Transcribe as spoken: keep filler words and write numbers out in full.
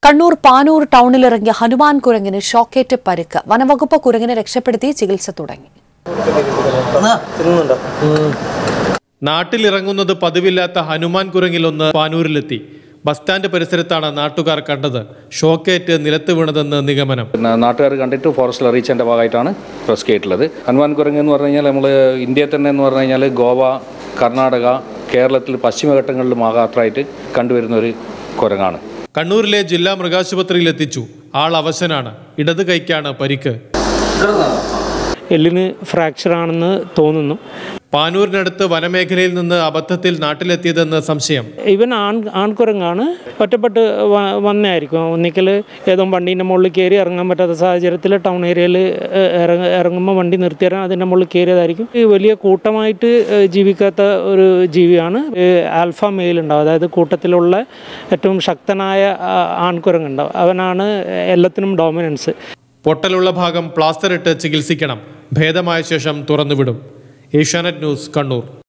കണ്ണൂർ പാനൂർ ടൗണിലിറങ്ങിയ ഹനുമാൻ കുരങ്ങിന് ഷോക്കേറ്റ് പരിക്ക്. വനവകുപ്പ് കുരങ്ങിനെ രക്ഷപ്പെടുത്തി ചികിത്സ തുടങ്ങി. നാട്ടിലിറങ്ങുന്നത് പതിവില്ലാത്ത ഹനുമാൻ കുരങ്ങിലൊന്ന് പാനൂരിലെത്തി. ബസ് സ്റ്റാൻഡ് പരിസരത്താണ് നാട്ടുകാർ കണ്ടത്. ഷോക്കേറ്റ് നിലത്ത് വീണതെന്ന് നിഗമനം. നാട്ടുകാർ കണ്ടിട്ട് ഫോറസ്റ്റിൽ അറിയിച്ചതിൻ്റെ ഭാഗമായിട്ടാണ് റെസ്ക്യൂ ആയിട്ടുള്ളത്. ഹനുമാൻ കുരങ്ങ് എന്ന് പറഞ്ഞു കഴിഞ്ഞാൽ നമ്മൾ ഇന്ത്യയിൽ തന്നെ എന്ന് പറഞ്ഞു കഴിഞ്ഞാൽ ഗോവ, കർണാടക, കേരളത്തിൽ പശ്ചിമഘട്ടങ്ങളിൽ മാത്രമായിട്ട് കണ്ടുവരുന്ന ഒരു കുരങ്ങാണ്. കണ്ണൂരിലെ ജില്ലാ മൃഗാശുപത്രിയിൽ എത്തിച്ചു. ആൾ അവശനാണ്. ഇടത് കൈക്കാണ് പരിക്ക്. എല്ലിന് ഫ്രാക്ചർ ആണെന്ന് തോന്നുന്നു. പാനൂരിനടുത്ത് വനമേഖലയിൽ നിന്ന് അബദ്ധത്തിൽ നാട്ടിലെത്തിയതെന്ന് സംശയം. ഇവൻ ആൺ ആൺകുരങ്ങാണ്. ഒറ്റപ്പെട്ട് വന്നായിരിക്കും. ഒന്നിക്കൽ ഏതോ വണ്ടീൻ്റെ മുകളിൽ കയറി ഇറങ്ങാൻ പറ്റാത്ത സാഹചര്യത്തിൽ ടൗൺ ഏരിയയിൽ ഇറങ്ങ ഇറങ്ങുമ്പോൾ വണ്ടി നിർത്തിയാൽ അതിൻ്റെ മുകളിൽ കയറിയതായിരിക്കും. ഈ വലിയ കൂട്ടമായിട്ട് ജീവിക്കാത്ത ഒരു ജീവിയാണ്. ആൽഫ മെയിൽ ഉണ്ടാവും, അതായത് കൂട്ടത്തിലുള്ള ഏറ്റവും ശക്തനായ ആൺകുരങ്ങുണ്ടാവും. അവനാണ് എല്ലാത്തിനും ഡോമിനൻസ്. പൊട്ടലുള്ള ഭാഗം പ്ലാസ്റ്റർ ഇട്ട് ചികിത്സിക്കണം. ഭേദമായ ശേഷം തുറന്നുവിടും. ഏഷ്യാനെറ്റ് ന്യൂസ്, കണ്ണൂർ.